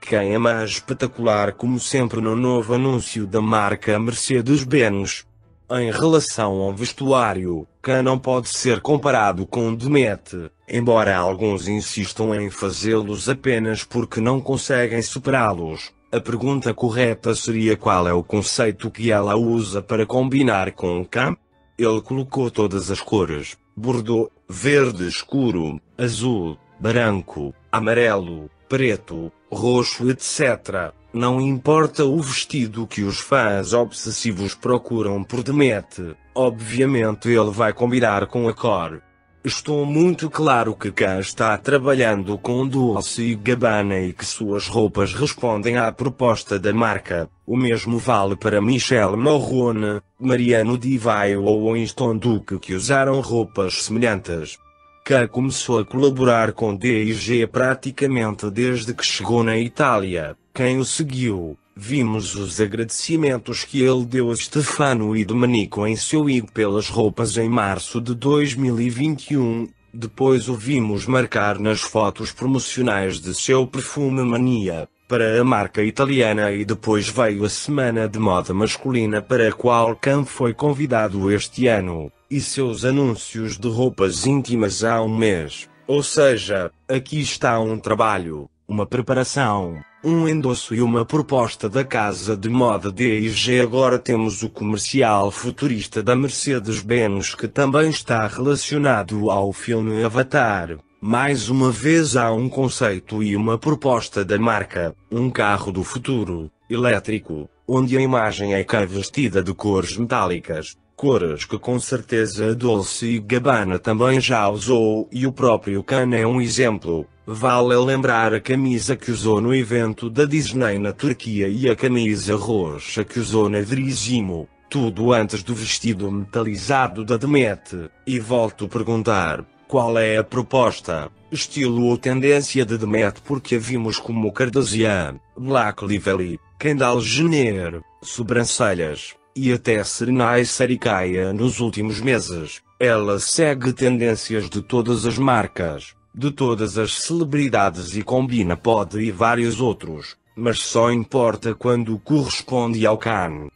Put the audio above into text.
quem é mais espetacular como sempre no novo anúncio da marca Mercedes-Benz. Em relação ao vestuário, Khan não pode ser comparado com Demet, embora alguns insistam em fazê-los apenas porque não conseguem superá-los. A pergunta correta seria qual é o conceito que ela usa para combinar com Khan? Ele colocou todas as cores: bordeaux, verde escuro, azul, branco, amarelo, preto, roxo, etc. Não importa o vestido que os fãs obsessivos procuram por Demet, obviamente ele vai combinar com a cor. Estou muito claro que Khan está trabalhando com Dolce & Gabbana e que suas roupas respondem à proposta da marca. O mesmo vale para Michelle Morrone, Mariano Di Vaio ou Winston Duke, que usaram roupas semelhantes. Khan começou a colaborar com D&G praticamente desde que chegou na Itália. Quem o seguiu, vimos os agradecimentos que ele deu a Stefano e Domenico em seu IG pelas roupas em março de 2021. Depois o vimos marcar nas fotos promocionais de seu perfume Mania para a marca italiana, e depois veio a semana de moda masculina para a qual Khan foi convidado este ano, e seus anúncios de roupas íntimas há um mês. Ou seja, aqui está um trabalho, uma preparação, um endosso e uma proposta da casa de moda D&G. Agora temos o comercial futurista da Mercedes-Benz, que também está relacionado ao filme Avatar. Mais uma vez há um conceito e uma proposta da marca, um carro do futuro, elétrico, onde a imagem é Khan vestida de cores metálicas, cores que com certeza a Dolce & Gabbana também já usou, e o próprio Khan é um exemplo. Vale lembrar a camisa que usou no evento da Disney na Turquia e a camisa roxa que usou na Verisimo, tudo antes do vestido metalizado da Demet. E volto a perguntar, qual é a proposta, estilo ou tendência de Demet? Porque a vimos como Kardashian, Black Lively, Kendall Jenner, sobrancelhas, e até Serenai Sarikaya nos últimos meses. Ela segue tendências de todas as marcas, de todas as celebridades, e combina pode e vários outros, mas só importa quando corresponde ao Khan.